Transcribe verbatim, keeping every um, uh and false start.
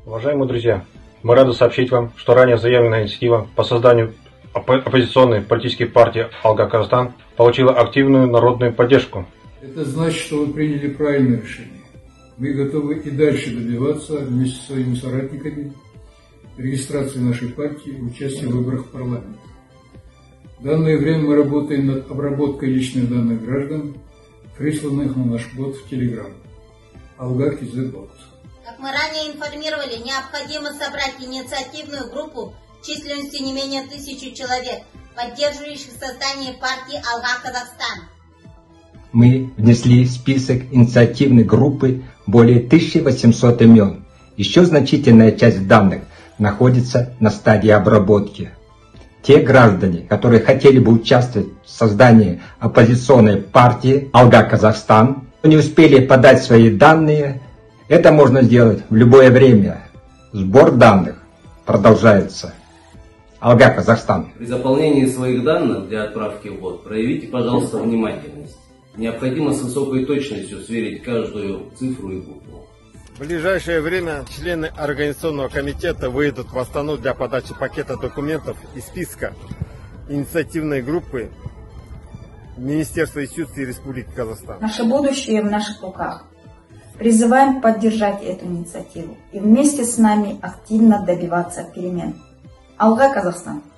Уважаемые друзья, мы рады сообщить вам, что ранее заявленная инициатива по созданию оппозиционной политической партии «Алга Казахстан» получила активную народную поддержку. Это значит, что вы приняли правильное решение. Мы готовы и дальше добиваться вместе со своими соратниками регистрации нашей партии и участия в выборах в парламент. В данное время мы работаем над обработкой личных данных граждан, присланных на наш бот в Telegram. Алга Кизет-бот. Как мы ранее информировали, необходимо собрать инициативную группу численностью не менее тысячи человек, поддерживающих создание партии «Алга Казахстан». Мы внесли в список инициативной группы более тысячи восьмисот имен. Еще значительная часть данных находится на стадии обработки. Те граждане, которые хотели бы участвовать в создании оппозиционной партии «Алга Казахстан», но не успели подать свои данные, это можно сделать в любое время. Сбор данных продолжается. Алга Казахстан. При заполнении своих данных для отправки в бот проявите, пожалуйста, внимательность. Необходимо с высокой точностью сверить каждую цифру и букву. В ближайшее время члены Организационного комитета выйдут в Астану для подачи пакета документов из списка инициативной группы Министерства юстиции Республики Казахстан. Наше будущее в наших руках. Призываем поддержать эту инициативу и вместе с нами активно добиваться перемен. Алга Казахстан.